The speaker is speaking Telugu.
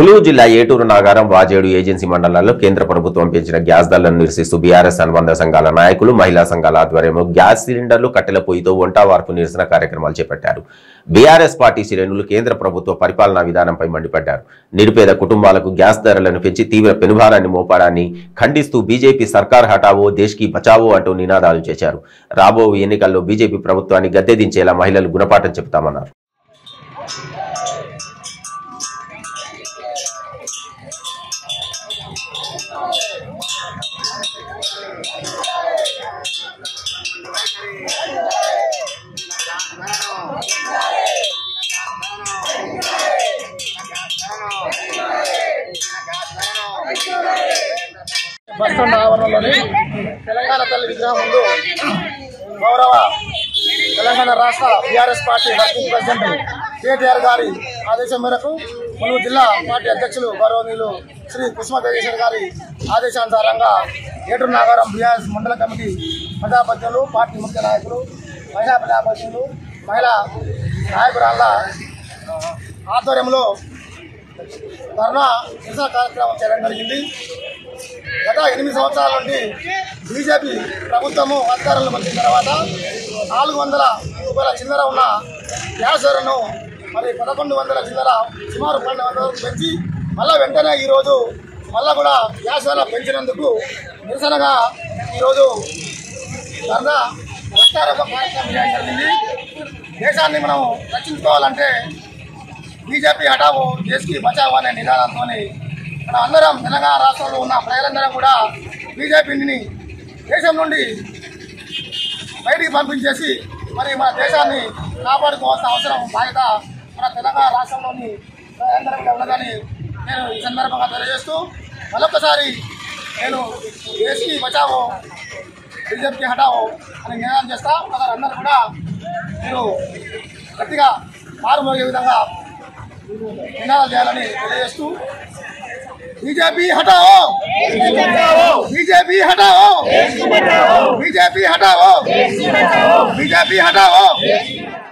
ములుగు జిల్లా ఏటూరు నాగారం వాజేడు ఏజెన్సీ మండలాల్లో కేంద్ర ప్రభుత్వం పెంచిన గ్యాస్ ధరలను నిరసిస్తూ బీఆర్ఎస్ అనుబంధ సంఘాల నాయకులు మహిళా సంఘాల ఆధ్వర్యంలో గ్యాస్ సిలిండర్లు కట్టెల పొయ్యితో వంట వార్పు నిరసన కార్యక్రమాలు చేపట్టారు. బీఆర్ఎస్ పార్టీ శ్రేణులు కేంద్ర ప్రభుత్వ పరిపాలనా విధానంపై మండిపడ్డారు. నిరుపేద కుటుంబాలకు గ్యాస్ ధరలను పెంచి తీవ్ర పెనుభారాన్ని మోపడాన్ని ఖండిస్తూ బీజేపీ సర్కార్ హటావో దేశ్కి బచావో అంటూ నినాదాలు చేశారు. రాబో ఎన్నికల్లో బీజేపీ ప్రభుత్వాన్ని గద్దెదించేలా మహిళలు గుణపాఠం చెబుతామన్నారు. బస్టాండ్ ఆవరణలోని తెలంగాణ తల్లి విగ్రహం ముందు గౌరవ తెలంగాణ రాష్ట్ర BRS party working president KTR గారి ఆదేశం మేరకు ములుగు జిల్లా పార్టీ అధ్యక్షులు గౌరవనీయులు శ్రీ కుసుమ తేజేశ్వర్ గారి ఆదేశానుసారంగా ఏటూరు నాగారం బీఆర్ఎస్ మండల కమిటీ ప్రజాప్రతినిధులు, పార్టీ ముఖ్య నాయకులు, మహిళా ప్రజాప్రతినిధులు, మహిళా నాయకురాళ్ల ఆధ్వర్యంలో ధర్నా నిరసన కార్యక్రమం చేయడం జరిగింది. గత 8 సంవత్సరాల నుండి బీజేపీ ప్రభుత్వము అధికారంలోకి వచ్చిన తర్వాత 400 రూపాయల చిల్లర ఉన్న గ్యాస్ ధరను మరి 1100 చిల్లర సుమారు 1200 పెంచి మళ్ళీ వెంటనే ఈరోజు మళ్ళా కూడా గ్యాస్ ధర పెంచినందుకు నిరసనగా ఈరోజు ధర్నా రక్తారోప కార్యక్రమం చేయడం జరిగింది. దేశాన్ని మనం రక్షించుకోవాలంటే బీజేపీ హటావో దేశ్కి బచావో అనే నినాదంతో మన అందరం తెలంగాణ రాష్ట్రంలో ఉన్న ప్రజలందరం కూడా బీజేపీని దేశం నుండి బయటికి పంపించేసి మరి మన దేశాన్ని కాపాడుకోవాల్సిన అవసరం బాధ్యత మన తెలంగాణ రాష్ట్రంలోని ప్రజలందరికీ ఉన్నదని నేను ఈ సందర్భంగా తెలియజేస్తూ మరొకసారి నేను దేశ్కి బచావో బీజేపీకి హటావో అని నినాదం చేస్తా. అందరూ కూడా మీరు గట్టిగా మారుమోగే విధంగా నినాదాలు చేయాలని తెలియజేస్తూ बीजेपी हटाओ, बीजेपी हटाओ, बीजेपी हटाओ, बीजेपी हटाओ।